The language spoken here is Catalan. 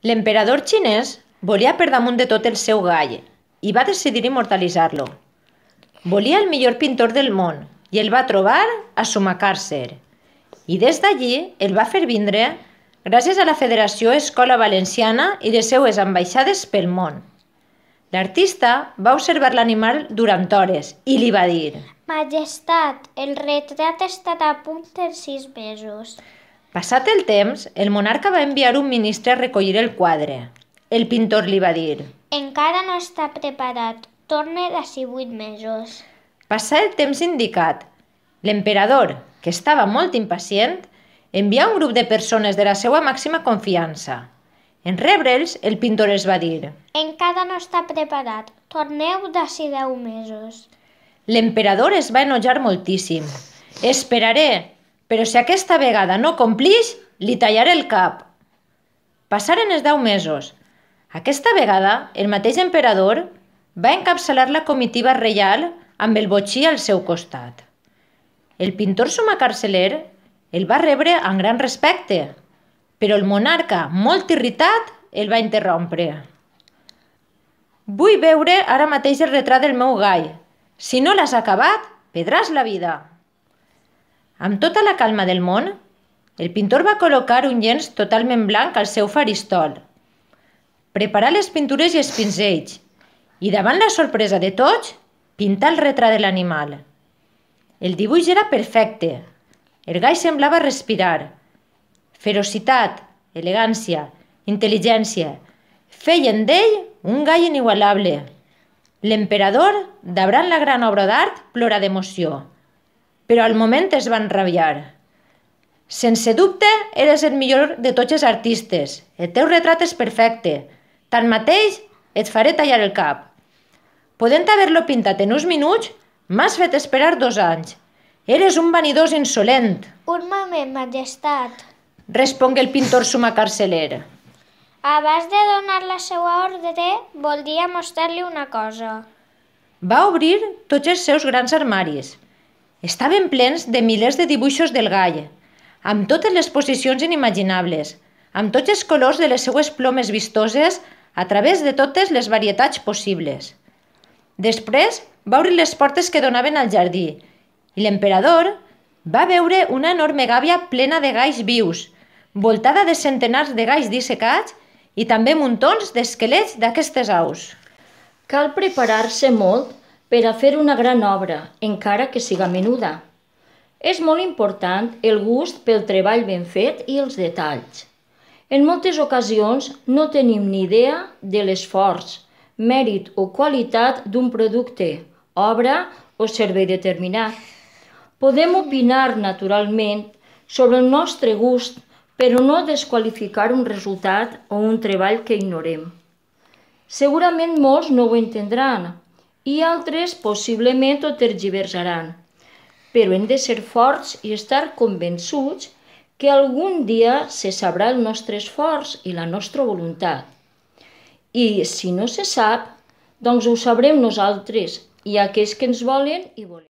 L'emperador xinès volia per damunt de tot el seu gall i va decidir immortalitzar-lo. Volia el millor pintor del món i el va trobar a Sumacàrcer. I des d'allí el va fer vindre gràcies a la Federació Escola Valenciana i les seues ambaixades pel món. L'artista va observar l'animal durant hores i li va dir: Majestat, el retrat ha estat a punt per 6 mesos. Passat el temps, el monarca va enviar un ministre a recollir el quadre. El pintor li va dir: Encara no està preparat. Torne d'ací 8 mesos. Passà el temps indicat. L'emperador, que estava molt impacient, envià un grup de persones de la seva màxima confiança. En rebre'ls, el pintor els va dir: Encara no està preparat. Torneu d'ací 10 mesos. L'emperador es va enojar moltíssim. Esperaré, però si aquesta vegada no complix, li tallaré el cap. Passaren els 10 mesos. Aquesta vegada, el mateix emperador va encapçalar la comitiva reial amb el botxí al seu costat. El pintor sumacarceler el va rebre amb gran respecte, però el monarca, molt irritat, el va interrompre. Vull veure ara mateix el retrat del meu gall. Si no l'has acabat, perdràs la vida. Amb tota la calma del món, el pintor va col·locar un llenç totalment blanc al seu faristol, preparar les pintures i els pinzells, i davant la sorpresa de tots, pintar el retrat de l'animal. El dibuix era perfecte. El gall semblava respirar. Ferocitat, elegància, intel·ligència feien d'ell un gall inigualable. L'emperador, davant la gran obra d'art, plora d'emoció, però al moment es va enrabiar. Sense dubte, eres el millor de tots els artistes. El teu retrat és perfecte. Tanmateix, et faré tallar el cap. Podent haver-lo pintat en uns minuts, m'has fet esperar 2 anys. Eres un vanidós insolent. Un moment, majestat. Respongué el pintor sumacarceler. Abans de donar la seva ordre, voldria mostrar-li una cosa. Va obrir tots els seus grans armaris. Estaven plens de milers de dibuixos del gall, amb totes les posicions inimaginables, amb tots els colors de les seues plomes vistoses a través de totes les varietats possibles. Després va obrir les portes que donaven al jardí i l'emperador va veure una enorme gàbia plena de galls vius, voltada de centenars de galls dissecats i també muntons d'esquelets d'aquestes aus. Cal preparar-se molt per a fer una gran obra, encara que siga menuda. És molt important el gust pel treball ben fet i els detalls. En moltes ocasions no tenim ni idea de l'esforç, mèrit o qualitat d'un producte, obra o servei determinat. Podem opinar naturalment sobre el nostre gust, però no desqualificar un resultat o un treball que ignorem. Segurament molts no ho entendran i altres possiblement ho tergiversaran, però hem de ser forts i estar convençuts que algun dia se sabrà el nostre esforç i la nostra voluntat. I si no se sap, doncs ho sabrem nosaltres i aquells que ens volen i volem.